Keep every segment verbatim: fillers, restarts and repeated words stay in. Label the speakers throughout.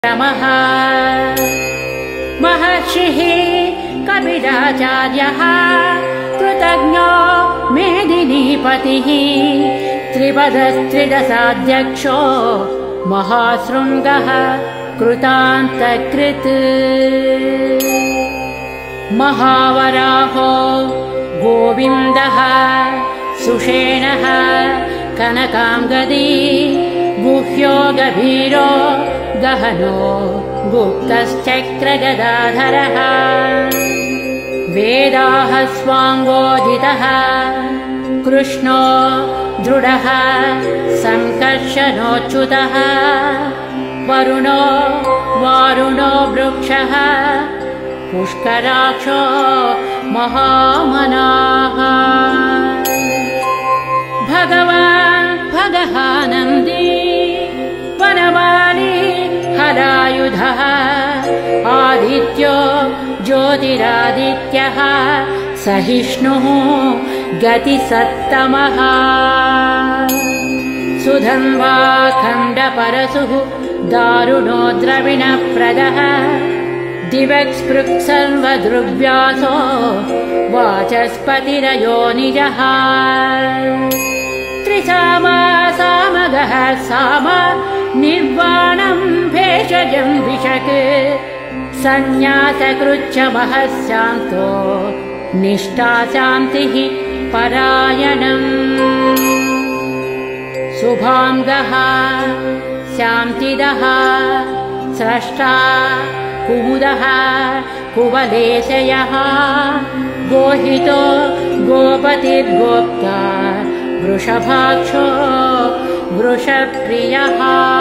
Speaker 1: नमः। महर्षिः कपिलाचार्यः कृतज्ञो मेदिनीपतिः त्रिपदस्त्रिदशाध्यक्षो महाशृङ्गः कृतान्तकृत्। महावराहो गोविन्दः सुषेणः कनकाङ्गदी गुह्यो गभीरो गहनो गुप्तश्चक्रगदाधरः वेदाः स्वाङ्गोदितः कृष्णो दृढः सङ्कर्षणोच्युतः वरुणो वारुणो वृक्षः पुष्कराक्षो महामनाः भगवान् भगहानन्दी वनमाली हलायुधः आदित्यो ज्योतिरादित्यः सहिष्णुः गतिसत्तमः सुधन्वा खण्डपरशुः दारुणो द्रविणप्रदः दिवक्स्पृक्सर्वदृग्व्यासो वाचस्पतिरयोनिजः त्रिसामा सामगः साम निर्वाणं भेषजं विशक् संन्यासकृच्छमः शान्तो निष्ठा शान्तिः परायणम् शुभाङ्गः शान्तिदः स्रष्टा कुमुदः कुवलेशयः गोहितो गोपतिर्गोप्ता वृषभाक्षो वृषप्रियः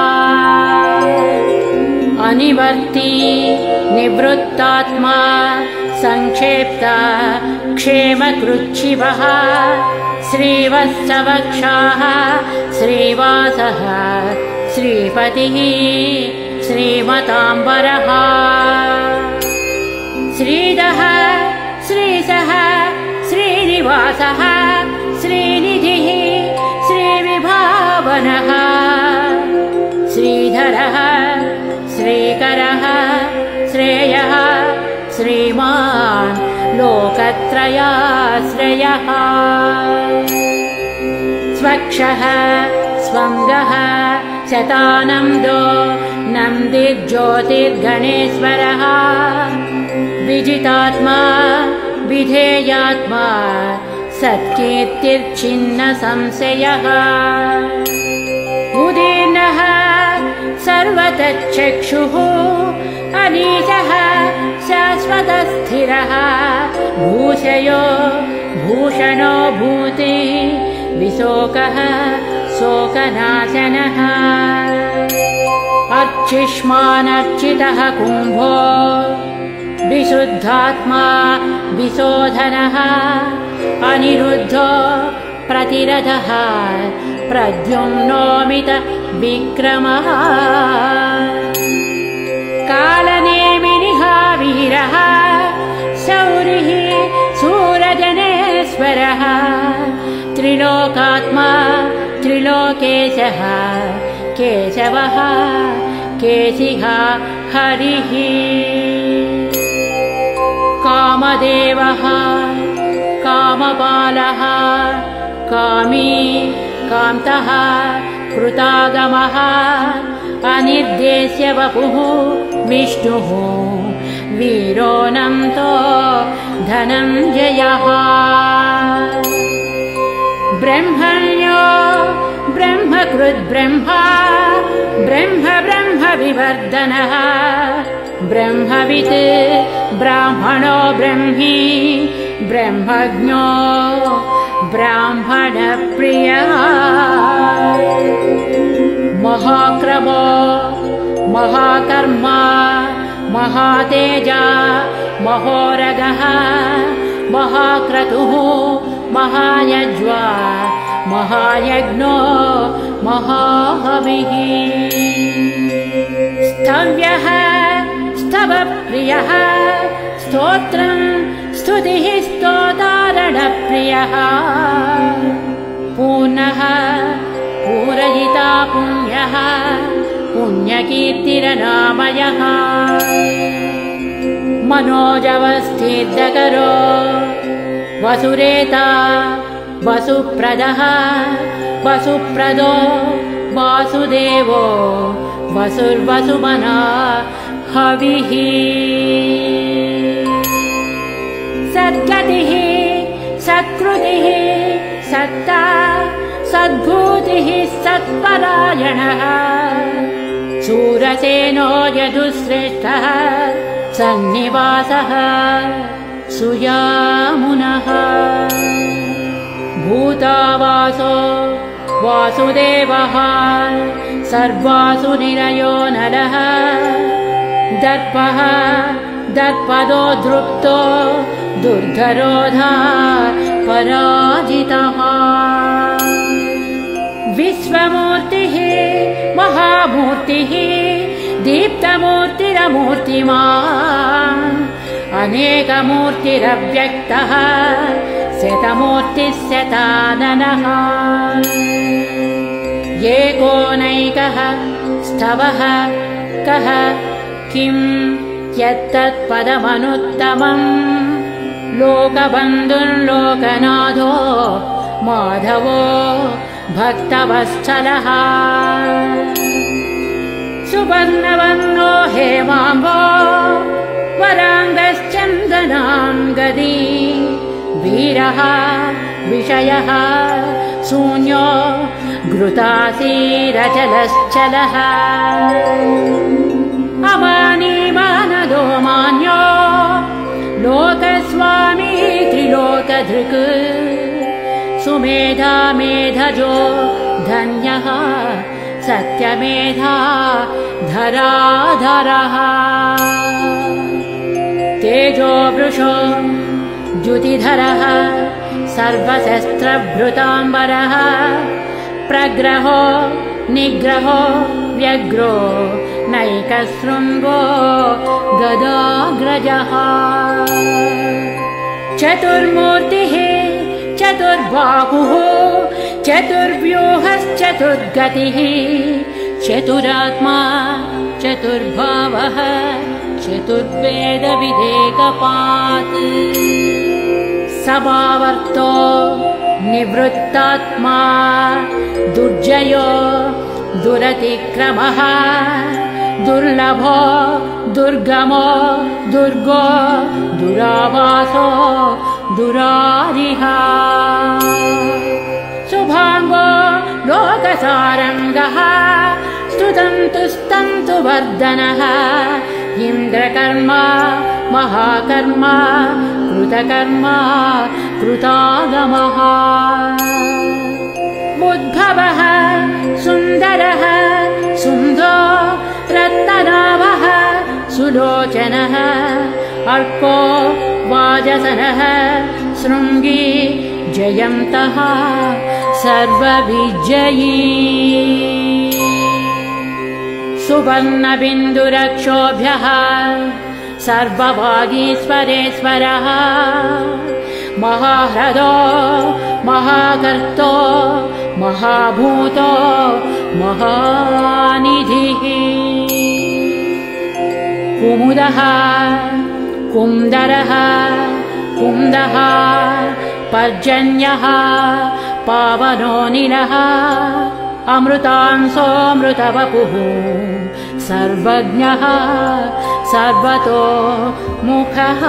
Speaker 1: अनिवर्ती निवृत्तात्मा संक्षेप्ता क्षेमकृच्छिवः श्रीवत्सवक्षाः श्रीवासः श्रीपतिः श्रीमताम्बरः श्रीदः श्रीशः श्रीनिवासः श्रीनिधिः श्रीविभावनः श्रीधरः श्रीकरः श्रेयः श्रीमान् लोकत्रयाश्रयः स्वक्षः स्वङ्गः शतानन्दो नन्दिज्योतिर्गणेश्वरः विजितात्मा विधेयात्मा सत्कीर्तिर्छिन्न संशयः उदीर्णः सर्वतश्चक्षुः अनीशः शाश्वतस्थिरः भूषयो भूषणो भूति विशोकः शोकनाशनः अर्चिष्मानर्चितः कुम्भो विशुद्धात्मा विशोधनः अनिरुद्धो प्रतिरथः प्रद्युम्नोमित विक्रमः कालनेमिनिः वीरः शौरिः सूरजनेश्वरः त्रिलोकात्मा त्रिलोकेशः केशवः केशिः हरिः कामदेवः कामपालः कामी कान्तः कृतागमः अनिर्देश्य वपुः विष्णुः वीरोऽनन्तो धनञ्जयः ब्रह्मण्यो ब्रह्मकृद्ब्रह्मा ब्रह्म ब्रह्म विवर्धनः ब्रह्मवित् ब्राह्मणो ब्रह्मी ब्रह्मज्ञो ब्राह्मणप्रियः महाक्रमो महाकर्मा महातेजा महोरगः महाक्रतुः महायज्वा महायज्ञो महाहविः स्तव्यः स्तवप्रियः स्तोत्रं स्तुतिः स्तोतारणप्रियः पूर्णः पूरयिता पुण्यः पुण्यकीर्तिरनामयः मनोजवस्थितकरो वसुरेता वसुप्रदः वसुप्रदो वासुदेवो वसुर्वसुमना हविः सद्गतिः सत्कृतिः सत्ता सद्भूतिः सत्परायणः शूरसेनो यदुश्रेष्ठः सन्निवासः सुयामुनः भूतावासो वासुदेवः सर्वासु निलयो नरः दर्पः दर्पदो दृप्तो दुर्धरोधा पराजितः विश्वमूर्तिः महामूर्तिः दीप्तमूर्तिरमूर्तिमान् अनेकमूर्तिरव्यक्तः शतमूर्तिः शताननः एकोनैकः स्तवः कः किं यत्तत्पदमनुत्तमम् लोकबन्धुर्लोकनाथो माधवो भक्तवत्सलः सुवर्णवर्णो हेमाम्बो वराङ्गश्चन्दनाङ्गदी वीरः विषयः शून्यो घृतासीरचलश्चलः अमानीमानदो मान्यो लोकस्वामी त्रिलोकधृक् सुमेधा मेधजो धन्यः सत्यमेधा धराधरः तेजो वृषो द्युतिधरः सर्वशस्त्रभृताम्बरः प्रग्रहो निग्रहो व्यग्रो नैकशृङ्गो गदाग्रजः चतुर्मूर्तिः चतुर्बाहुः चतुर्व्यूहश्चतुर्गतिः चतुरात्मा चतुर्भावः चतुर्वेदविदेकपात् समावर्तो निवृत्तात्मा दुर्जयो दुरतिक्रमः दुर्लभो दुर्गमो दुर्गो दुरावासो दुरारिः शुभाङ्गो लोकसारङ्गः स्तुतन्तुस्तन्तु वर्धनः इन्द्रकर्मा महाकर्मा कृतकर्मा कृतागमः उद्भवः सुन्दरः सुन्दो रत्ननाभः सुलोचनः अर्को वाजसनः शृङ्गी जयन्तः सर्वविजयी सुवर्णबिन्दुरक्षोभ्यः सर्ववागीश्वरेश्वरः महाह्रदो महाकर्तो महाभूतो महानिधिः कुमुदः कुन्दरः कुन्दः पर्जन्यः पावनोऽनिलः अमृतांसोऽमृतवपुः सर्वज्ञः सर्वतो मुखः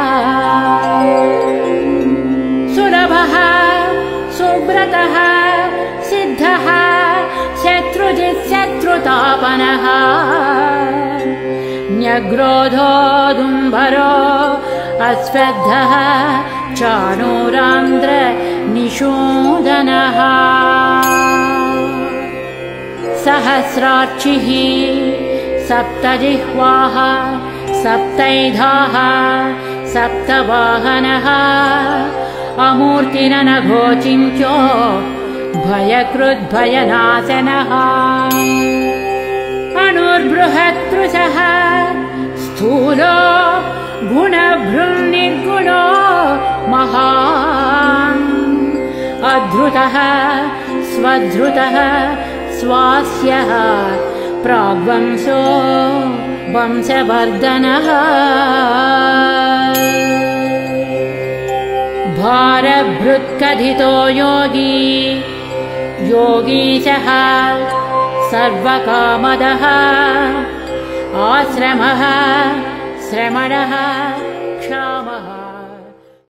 Speaker 1: सुलभः सुव्रतः सिद्धः शत्रुजित् शत्रुतापनः न्यग्रोधोदुम्बरो अस्वद्धः चाणूरान्द्र निषूदनः सहस्रार्चिः सप्तजिह्वाः सप्तैधाः सप्तवाहनः अमूर्तिरनघोचिन्त्यो भयकृद्भयनाशनः अणुर्बृहत्कृशः स्थूलो गुणभृन्निर्गुणो महान् अधृतः स्वधृतः स्वास्यः प्राग्वंशो वंशवर्धनः भारभृत्कथितो योगी योगीशः सर्वकामदः आश्रमः श्रमणः क्षामः।